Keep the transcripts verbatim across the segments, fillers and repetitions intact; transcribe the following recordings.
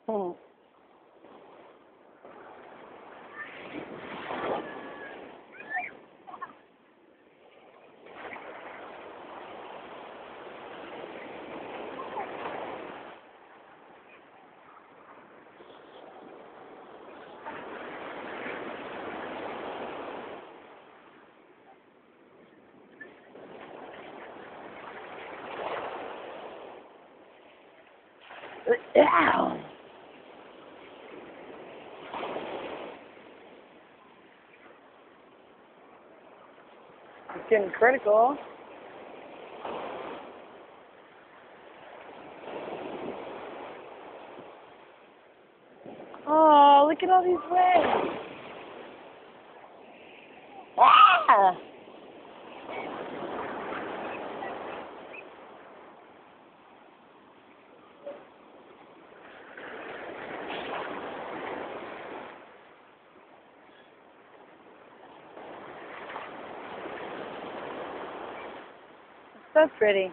Hmm. Ow! It's getting critical. Oh, look at all these waves. Ah! So pretty.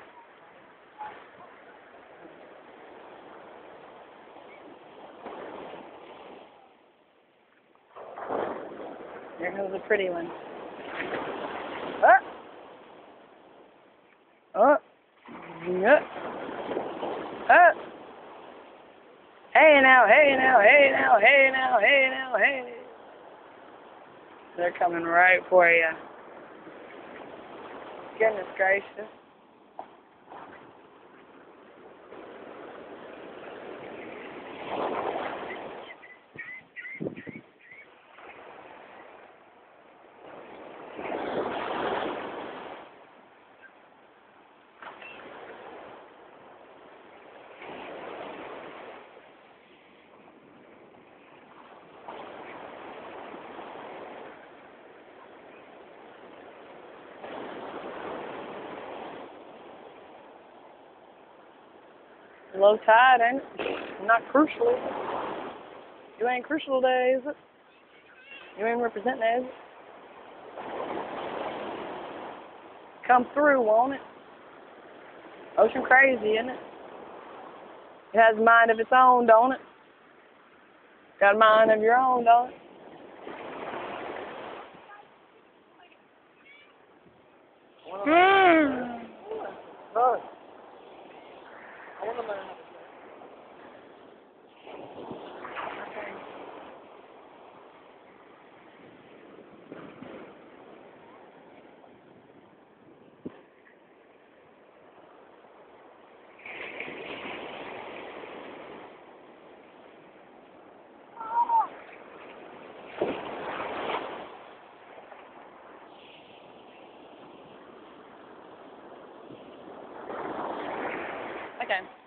There goes a pretty one. Oh! Oh! Yeah. Oh! Hey now, hey now, hey now, hey now, hey now, hey. They're coming right for you. Goodness gracious. Low tide, ain't it? Not crucial. You ain't crucial today, is it? You ain't representing, is it? Come through, won't it? Ocean crazy, isn't it? It has a mind of its own, don't it? Got a mind of your own, don't it? Hmm. I want to learn how to Okay.